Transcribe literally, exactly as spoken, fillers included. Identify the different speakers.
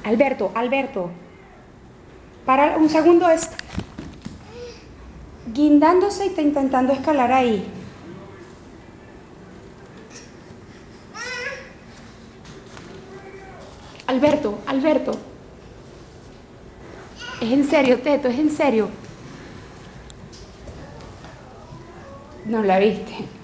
Speaker 1: Alberto, Alberto. Para un segundo, es guindándose y te intentando escalar ahí. Alberto, Alberto. Es en serio, Teto, es en serio. No la viste.